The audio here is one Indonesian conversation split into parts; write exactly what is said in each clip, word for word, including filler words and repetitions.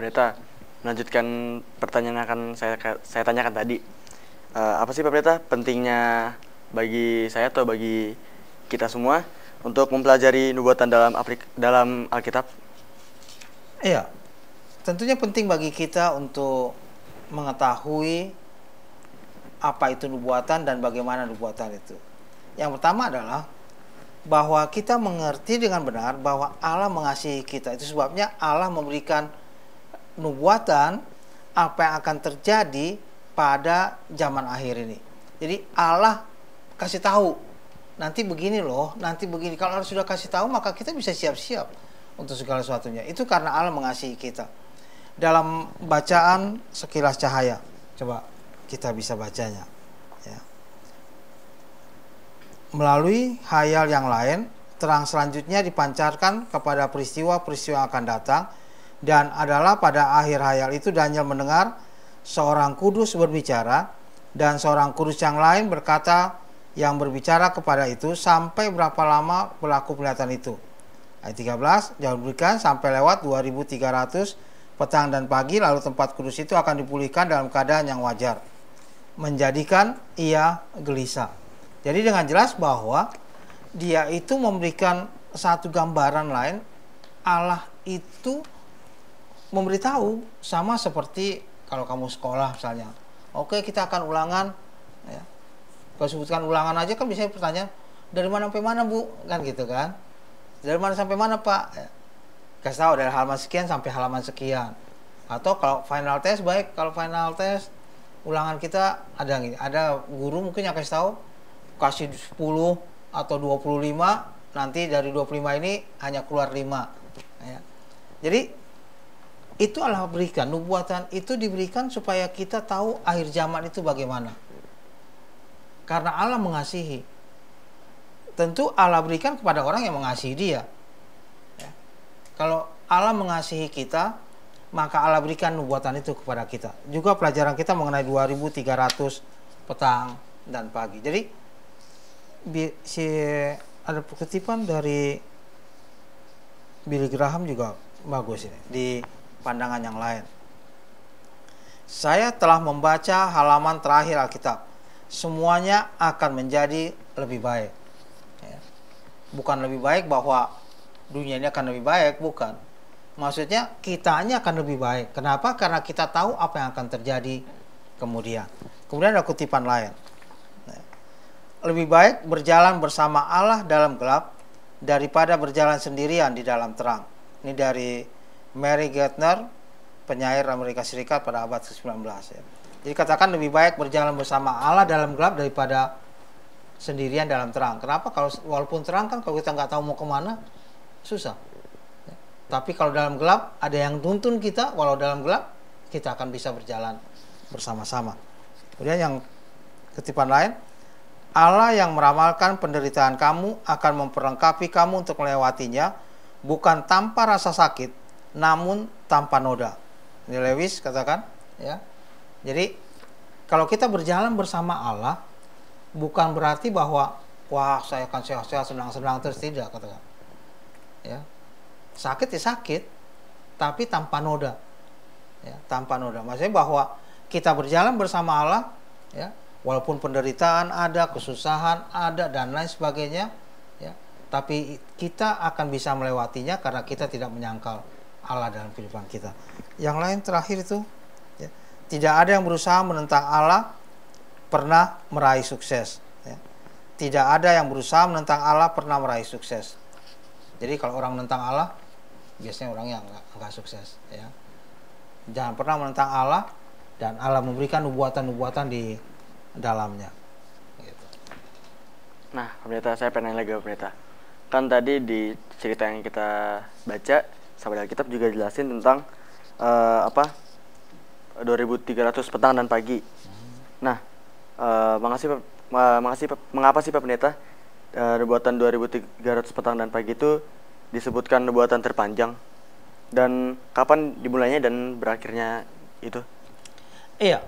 Pendeta, melanjutkan pertanyaan yang akan saya saya tanyakan tadi. Uh, apa sih Pak Pendeta pentingnya bagi saya atau bagi kita semua untuk mempelajari nubuatan dalam aplik dalam Alkitab? Iya, tentunya penting bagi kita untuk mengetahui apa itu nubuatan dan bagaimana nubuatan itu. Yang pertama adalah bahwa kita mengerti dengan benar bahwa Allah mengasihi kita. Itu sebabnya Allah memberikan nubuatan apa yang akan terjadi pada zaman akhir ini. Jadi Allah kasih tahu, nanti begini loh, nanti begini. Kalau Allah sudah kasih tahu, maka kita bisa siap-siap untuk segala sesuatunya. Itu karena Allah mengasihi kita. Dalam bacaan sekilas cahaya, coba kita bisa bacanya. Ya. Melalui hayal yang lain, terang selanjutnya dipancarkan kepada peristiwa-peristiwa yang akan datang, dan adalah pada akhir hayal itu Daniel mendengar seorang kudus berbicara, dan seorang kudus yang lain berkata yang berbicara kepada itu, sampai berapa lama berlaku penglihatan itu. Ayat tiga belas, jangan berikan sampai lewat dua ribu tiga ratus petang dan pagi, lalu tempat kudus itu akan dipulihkan dalam keadaan yang wajar, menjadikan ia gelisah. Jadi dengan jelas bahwa dia itu memberikan satu gambaran lain. Allah itu memberitahu, sama seperti kalau kamu sekolah misalnya, oke kita akan ulangan, ya. Kalau sebutkan ulangan aja kan bisa pertanyaan, dari mana sampai mana Bu, kan gitu kan, dari mana sampai mana Pak, ya. Kasih tahu dari halaman sekian sampai halaman sekian. Atau kalau final test, baik kalau final test ulangan kita ada gini, ada guru mungkin yang kasih tahu, kasih sepuluh atau dua puluh lima, nanti dari dua puluh lima ini hanya keluar lima, ya. Jadi itu Allah berikan, nubuatan itu diberikan supaya kita tahu akhir zaman itu bagaimana. Karena Allah mengasihi. Tentu Allah berikan kepada orang yang mengasihi dia. Ya. Kalau Allah mengasihi kita, maka Allah berikan nubuatan itu kepada kita. Juga pelajaran kita mengenai dua ribu tiga ratus petang dan pagi. Jadi si ada kutipan dari Billy Graham juga bagus ini di pandangan yang lain. Saya telah membaca halaman terakhir Alkitab. Semuanya akan menjadi lebih baik. Ya. Bukan lebih baik bahwa dunia ini akan lebih baik, bukan. Maksudnya kitanya akan lebih baik. Kenapa? Karena kita tahu apa yang akan terjadi kemudian. Kemudian ada kutipan lain. Lebih baik berjalan bersama Allah dalam gelap daripada berjalan sendirian di dalam terang. Ini dari Mary Gardner, penyair Amerika Serikat pada abad ke sembilan belas. Ya. Jadi katakan lebih baik berjalan bersama Allah dalam gelap daripada sendirian dalam terang. Kenapa? Kalau walaupun terang kan kalau kita nggak tahu mau kemana, susah. Ya. Tapi kalau dalam gelap ada yang tuntun kita, walau dalam gelap kita akan bisa berjalan bersama-sama. Kemudian yang kutipan lain, Allah yang meramalkan penderitaan kamu akan memperlengkapi kamu untuk melewatinya, bukan tanpa rasa sakit, namun tanpa noda. Ini Lewis katakan, ya. Jadi kalau kita berjalan bersama Allah, bukan berarti bahwa wah saya akan sehat-sehat, senang-senang terus, tidak, katakan. Ya. Sakit ya sakit, tapi tanpa noda. Ya, tanpa noda. Maksudnya bahwa kita berjalan bersama Allah, ya, walaupun penderitaan ada, kesusahan ada dan lain sebagainya, ya, tapi kita akan bisa melewatinya karena kita tidak menyangkal Allah dalam kehidupan kita. Yang lain terakhir itu, ya, tidak ada yang berusaha menentang Allah pernah meraih sukses. Ya. Tidak ada yang berusaha menentang Allah pernah meraih sukses. Jadi kalau orang menentang Allah, biasanya orang yang enggak, enggak sukses. Ya. Jangan pernah menentang Allah, dan Allah memberikan nubuatan-nubuatan di dalamnya. Gitu. Nah, Pendeta, saya pengen lagi Pendeta. Kan tadi di cerita yang kita baca, sahabat Alkitab juga jelasin tentang uh, apa dua ribu tiga ratus petang dan pagi. Hmm. Nah, uh, makasih Pak, uh, makasih Pak, mengapa sih Pak Pendeta uh, nubuatan dua ribu tiga ratus petang dan pagi itu disebutkan nubuatan terpanjang, dan kapan dimulainya dan berakhirnya itu? Iya.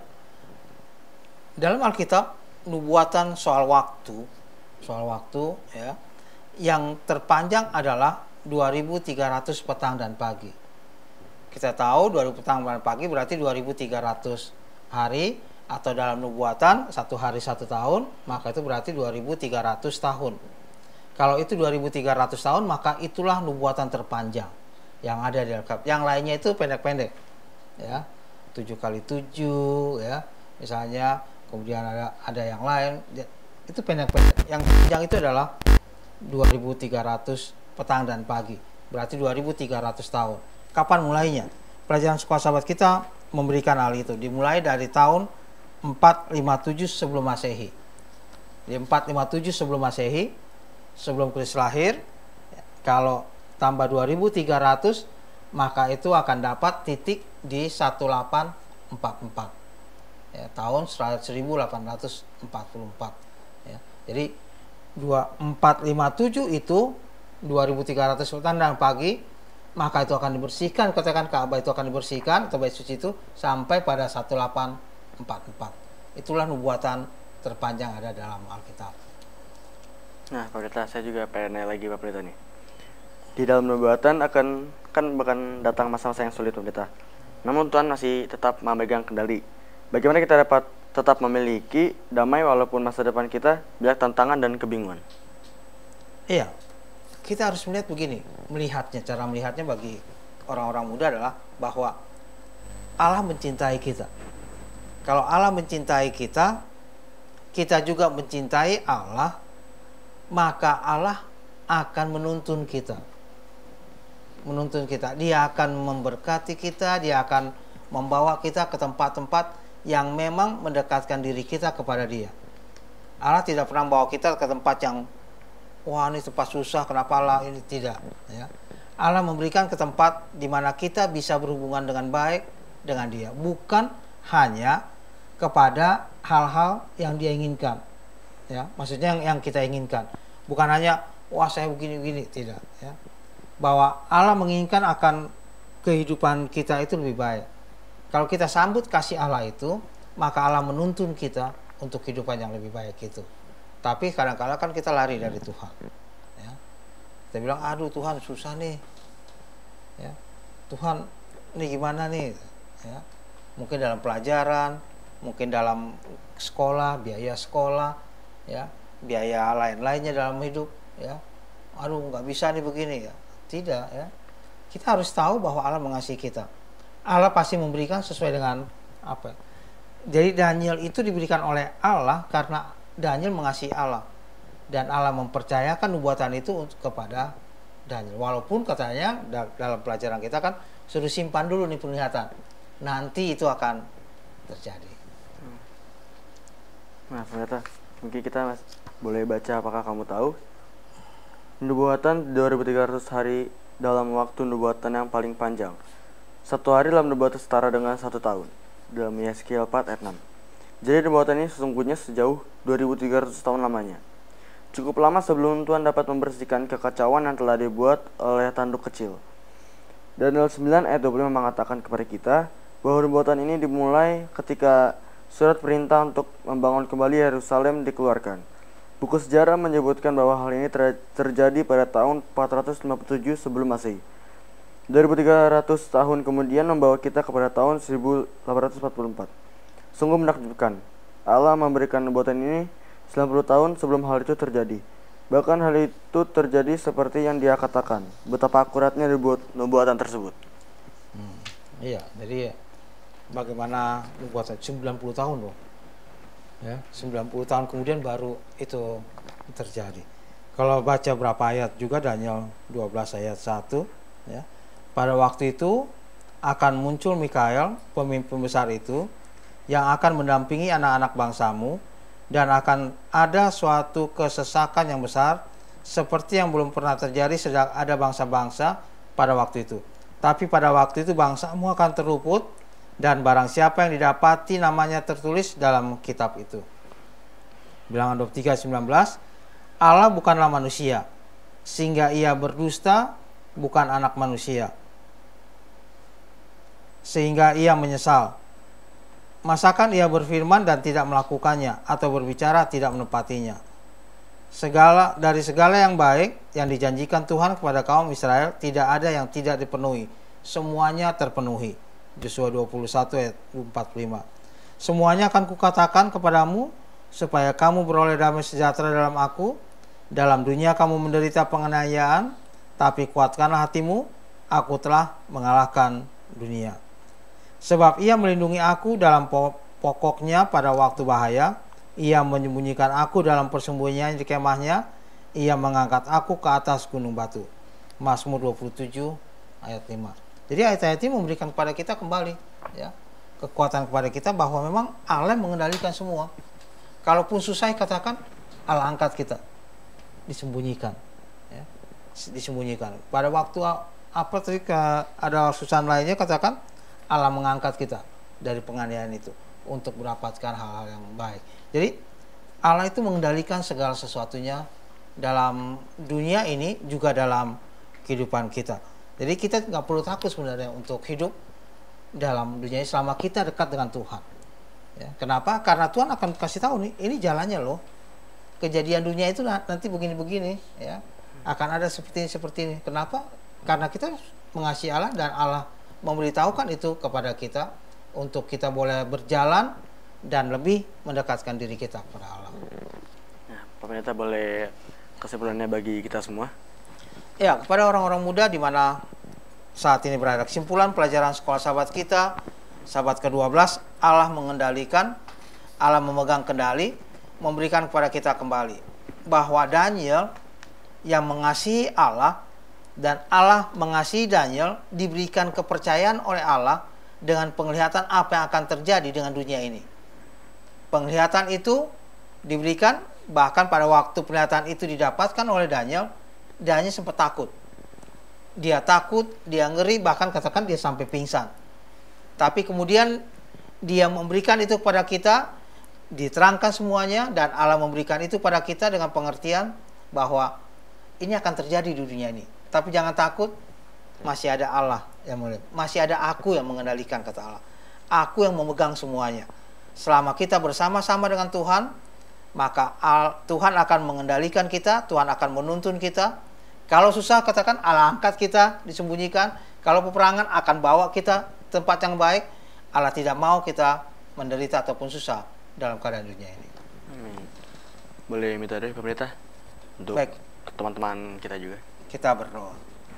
Dalam Alkitab, nubuatan soal waktu, soal waktu, ya, yang terpanjang adalah dua ribu tiga ratus petang dan pagi. kita tahu dua ribu petang dan pagi berarti dua ribu tiga ratus hari, atau dalam nubuatan satu hari satu tahun, maka itu berarti dua ribu tiga ratus tahun. Kalau itu dua ribu tiga ratus tahun, maka itulah nubuatan terpanjang yang ada di Alkitab. Yang lainnya itu pendek-pendek, ya, tujuh kali tujuh, ya, misalnya. Kemudian ada ada yang lain, itu pendek-pendek. Yang panjang itu adalah dua ribu tiga ratus petang dan pagi, berarti dua ribu tiga ratus tahun. Kapan mulainya? Pelajaran sekolah sahabat kita memberikan hal itu. Dimulai dari tahun empat ratus lima puluh tujuh sebelum Masehi. Di empat ratus lima puluh tujuh sebelum Masehi, sebelum Kristus lahir, kalau tambah dua ribu tiga ratus, maka itu akan dapat titik di seribu delapan ratus empat puluh empat. Ya, tahun seribu delapan ratus empat puluh empat. Ya, jadi empat ratus lima puluh tujuh itu dua ribu tiga ratus petang dan pagi, maka itu akan dibersihkan, katakan Ka'bah itu akan dibersihkan atau bait suci itu sampai pada seribu delapan ratus empat puluh empat. Itulah nubuatan terpanjang ada dalam Alkitab. Nah, Pak Pendeta, saya juga pengen nanya lagi Pak Pendeta nih. Di dalam nubuatan akan kan bahkan datang masa-masa yang sulit Pak Pendeta. Namun Tuhan masih tetap memegang kendali. Bagaimana kita dapat tetap memiliki damai walaupun masa depan kita banyak tantangan dan kebingungan? Iya, kita harus melihat begini, melihatnya, cara melihatnya bagi orang-orang muda adalah bahwa Allah mencintai kita. Kalau Allah mencintai kita, kita juga mencintai Allah, maka Allah akan menuntun kita. Menuntun kita. Dia akan memberkati kita, dia akan membawa kita ke tempat-tempat yang memang mendekatkan diri kita kepada Dia. Allah tidak pernah membawa kita ke tempat yang wah ini tempat susah, kenapa Allah ini, tidak, ya. Allah memberikan ke tempat di mana kita bisa berhubungan dengan baik dengan Dia, bukan hanya kepada hal-hal yang Dia inginkan, ya. Maksudnya yang, yang kita inginkan, bukan hanya wah saya begini-begini, tidak, ya. Bahwa Allah menginginkan akan kehidupan kita itu lebih baik. Kalau kita sambut kasih Allah itu, maka Allah menuntun kita untuk kehidupan yang lebih baik itu. Tapi kadang-kadang kan kita lari dari Tuhan, ya. Kita bilang, aduh Tuhan susah nih, ya. Tuhan ini gimana nih, ya. Mungkin dalam pelajaran, mungkin dalam sekolah, biaya sekolah, ya, biaya lain-lainnya dalam hidup, ya. Aduh nggak bisa nih begini, ya. Tidak, ya. Kita harus tahu bahwa Allah mengasihi kita. Allah pasti memberikan sesuai dengan apa. Jadi Daniel itu diberikan oleh Allah karena Daniel mengasihi Allah, dan Allah mempercayakan nubuatan itu kepada Daniel. Walaupun katanya dalam pelajaran kita kan suruh simpan dulu nih penglihatan, nanti itu akan terjadi. Nah, ternyata mungkin kita mas, boleh baca apakah kamu tahu nubuatan dua ribu tiga ratus hari dalam waktu nubuatan yang paling panjang. Satu hari dalam nubuatan setara dengan satu tahun. Dalam Yeskiel empat ayat enam. Jadi nubuatan ini sesungguhnya sejauh dua ribu tiga ratus tahun lamanya. Cukup lama sebelum Tuhan dapat membersihkan kekacauan yang telah dibuat oleh tanduk kecil. Daniel sembilan ayat dua puluh lima mengatakan kepada kita bahwa nubuatan ini dimulai ketika surat perintah untuk membangun kembali Yerusalem dikeluarkan. Buku sejarah menyebutkan bahwa hal ini ter terjadi pada tahun empat ratus lima puluh tujuh sebelum Masehi. dua ribu tiga ratus tahun kemudian membawa kita kepada tahun seribu delapan ratus empat puluh empat. Sungguh menakjubkan. Allah memberikan nubuatan ini sembilan puluh tahun sebelum hal itu terjadi. Bahkan hal itu terjadi seperti yang Dia katakan. Betapa akuratnya nubuatan tersebut. Hmm, iya, jadi bagaimana nubuatan sembilan puluh tahun loh. Ya, sembilan puluh tahun kemudian baru itu terjadi. Kalau baca berapa ayat juga Daniel dua belas ayat satu, ya. Pada waktu itu akan muncul Mikael, pemimpin besar itu, yang akan mendampingi anak-anak bangsamu, dan akan ada suatu kesesakan yang besar, seperti yang belum pernah terjadi sejak ada bangsa-bangsa pada waktu itu. Tapi pada waktu itu bangsamu akan terluput, dan barang siapa yang didapati namanya tertulis dalam kitab itu. Bilangan dua puluh tiga sembilan belas, Allah bukanlah manusia, sehingga ia berdusta, bukan anak manusia, sehingga ia menyesal. Masakan ia berfirman dan tidak melakukannya, atau berbicara tidak menepatinya. Segala dari segala yang baik yang dijanjikan Tuhan kepada kaum Israel, tidak ada yang tidak dipenuhi, semuanya terpenuhi. Yosua dua puluh satu ayat empat puluh lima. Semuanya akan kukatakan kepadamu supaya kamu beroleh damai sejahtera dalam aku. Dalam dunia kamu menderita penganiayaan, tapi kuatkanlah hatimu, aku telah mengalahkan dunia. Sebab ia melindungi aku dalam pokoknya pada waktu bahaya. Ia menyembunyikan aku dalam persembunyian di kemahnya. Ia mengangkat aku ke atas gunung batu. Mazmur dua puluh tujuh ayat lima. Jadi ayat-ayat ini memberikan kepada kita kembali ya, kekuatan kepada kita bahwa memang Allah mengendalikan semua. Kalaupun susah katakan Allah angkat kita. Disembunyikan ya. Disembunyikan. Pada waktu apa tadi ada kesusahan lainnya katakan Allah mengangkat kita dari penganiayaan itu untuk mendapatkan hal-hal yang baik. Jadi Allah itu mengendalikan segala sesuatunya dalam dunia ini juga dalam kehidupan kita. Jadi kita nggak perlu takut sebenarnya untuk hidup dalam dunia ini selama kita dekat dengan Tuhan. Ya, kenapa? Karena Tuhan akan kasih tahu nih, ini jalannya loh. Kejadian dunia itu nanti begini-begini, ya, akan ada seperti ini seperti ini. Kenapa? Karena kita mengasihi Allah dan Allah memberitahukan itu kepada kita untuk kita boleh berjalan dan lebih mendekatkan diri kita kepada Allah. Nah, Pak Pendeta boleh kesimpulannya bagi kita semua? Ya, kepada orang-orang muda di mana saat ini berada, kesimpulan pelajaran sekolah sahabat kita, sahabat kedua belas, Allah mengendalikan, Allah memegang kendali, memberikan kepada kita kembali bahwa Daniel yang mengasihi Allah dan Allah mengasihi Daniel diberikan kepercayaan oleh Allah dengan penglihatan apa yang akan terjadi dengan dunia ini. Penglihatan itu diberikan, bahkan pada waktu penglihatan itu didapatkan oleh Daniel, Daniel sempat takut. Dia takut, dia ngeri, bahkan katakan dia sampai pingsan. Tapi kemudian dia memberikan itu kepada kita, diterangkan semuanya, dan Allah memberikan itu pada kita dengan pengertian bahwa ini akan terjadi di dunia ini. Tapi jangan takut, masih ada Allah yang mulai, masih ada aku yang mengendalikan, kata Allah. Aku yang memegang semuanya. Selama kita bersama-sama dengan Tuhan, maka Tuhan akan mengendalikan kita, Tuhan akan menuntun kita. Kalau susah katakan Allah angkat kita, disembunyikan. Kalau peperangan akan bawa kita tempat yang baik. Allah tidak mau kita menderita ataupun susah dalam keadaan dunia ini. Amin. Boleh minta doa pemerintah untuk teman-teman kita juga. Kita berdoa.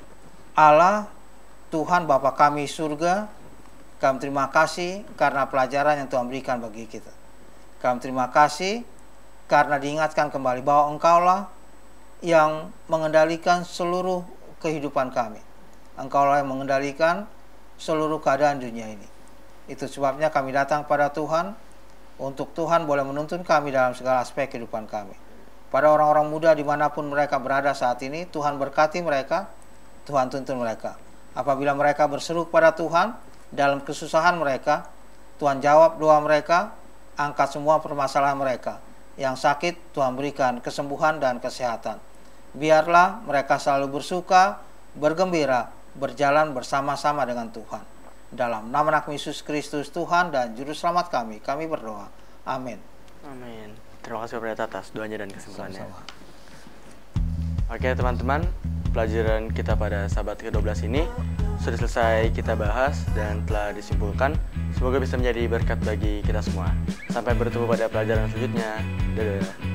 Allah, Tuhan Bapa kami surga, kami terima kasih karena pelajaran yang Tuhan berikan bagi kita. Kami terima kasih karena diingatkan kembali bahwa Engkaulah yang mengendalikan seluruh kehidupan kami. Engkaulah yang mengendalikan seluruh keadaan dunia ini. Itu sebabnya kami datang pada Tuhan, untuk Tuhan boleh menuntun kami dalam segala aspek kehidupan kami. Pada orang-orang muda dimanapun mereka berada saat ini, Tuhan berkati mereka, Tuhan tuntun mereka. Apabila mereka berseru kepada Tuhan dalam kesusahan mereka, Tuhan jawab doa mereka, angkat semua permasalahan mereka. Yang sakit Tuhan berikan kesembuhan dan kesehatan. Biarlah mereka selalu bersuka, bergembira, berjalan bersama-sama dengan Tuhan. Dalam nama Anak Yesus Kristus Tuhan dan Juru Selamat kami, kami berdoa. Amin. Amin. Terima kasih Pendeta atas doanya dan kesimpulannya. Sama-sama. Oke teman-teman, pelajaran kita pada sahabat ke dua belas ini sudah selesai kita bahas dan telah disimpulkan. Semoga bisa menjadi berkat bagi kita semua. Sampai bertemu pada pelajaran selanjutnya. Dadah.